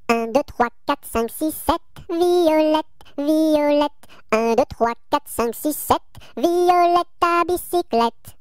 1, 2, 3, 4, 5, 6, 7, Violette, Violette. 1, 2, 3, 4, 5, 6, 7, Violette à bicyclette.